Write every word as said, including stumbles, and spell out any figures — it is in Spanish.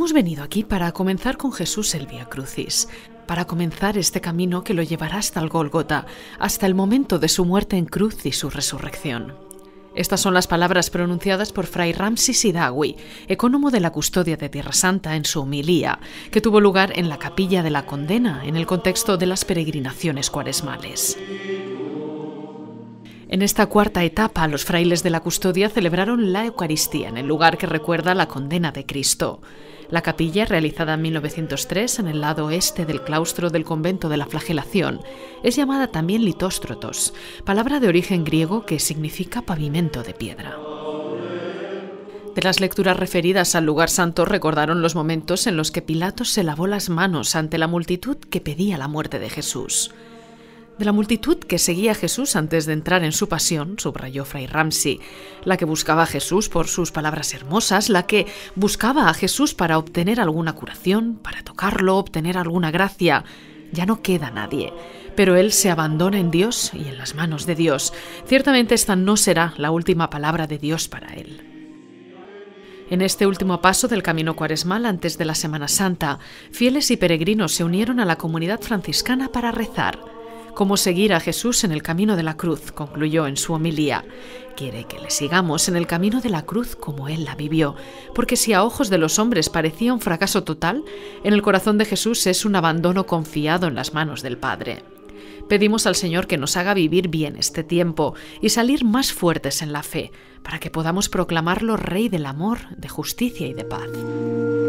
Hemos venido aquí para comenzar con Jesús el Vía Crucis, para comenzar este camino que lo llevará hasta el Gólgota, hasta el momento de su muerte en cruz y su resurrección. Estas son las palabras pronunciadas por Fray Ramsi Sidawi, ecónomo de la Custodia de Tierra Santa, en su homilía, que tuvo lugar en la Capilla de la Condena, en el contexto de las peregrinaciones cuaresmales. En esta cuarta etapa, los frailes de la Custodia celebraron la Eucaristía en el lugar que recuerda la condena de Cristo. La capilla, realizada en mil novecientos tres en el lado este del claustro del convento de la Flagelación, es llamada también litóstrotos, palabra de origen griego que significa pavimento de piedra. De las lecturas referidas al lugar santo recordaron los momentos en los que Pilatos se lavó las manos ante la multitud que pedía la muerte de Jesús. De la multitud que seguía a Jesús antes de entrar en su pasión, subrayó Fray Ramsi, la que buscaba a Jesús por sus palabras hermosas, la que buscaba a Jesús para obtener alguna curación, para tocarlo, obtener alguna gracia. Ya no queda nadie, pero él se abandona en Dios y en las manos de Dios. Ciertamente esta no será la última palabra de Dios para él. En este último paso del camino cuaresmal antes de la Semana Santa, fieles y peregrinos se unieron a la comunidad franciscana para rezar. Cómo seguir a Jesús en el camino de la cruz, concluyó en su homilía. Quiere que le sigamos en el camino de la cruz como Él la vivió, porque si a ojos de los hombres parecía un fracaso total, en el corazón de Jesús es un abandono confiado en las manos del Padre. Pedimos al Señor que nos haga vivir bien este tiempo y salir más fuertes en la fe, para que podamos proclamarlo Rey del amor, de justicia y de paz.